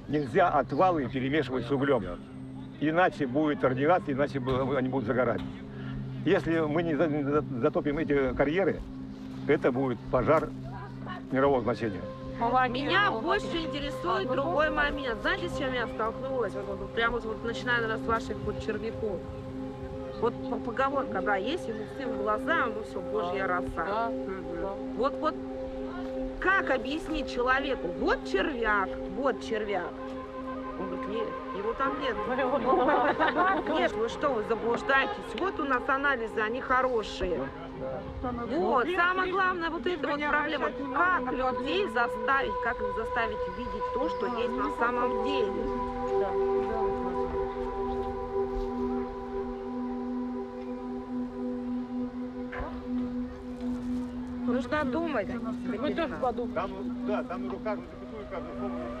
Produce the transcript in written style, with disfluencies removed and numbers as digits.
Нельзя отвалы перемешивать с углем. Иначе будет радиация, иначе они будут загорать. Если мы не затопим эти карьеры, это будет пожар мирового значения. Меня больше интересует другой момент. Знаете, с чем я столкнулась? Прямо вот начиная с ваших вот червяков. Вот поговорка, да, есть, ему сын в глаза, ну все, божья роса. Вот как объяснить человеку, вот червяк. Он говорит, нет, его там нет. Нет, вы что, вы заблуждаетесь? Вот у нас анализы, они хорошие. Вот, самое главное, вот эта вот проблема. Как людей заставить, как их заставить видеть то, что есть на самом деле. Нужно думать. Мы тоже подумаем. Там на руках записую каждую форму.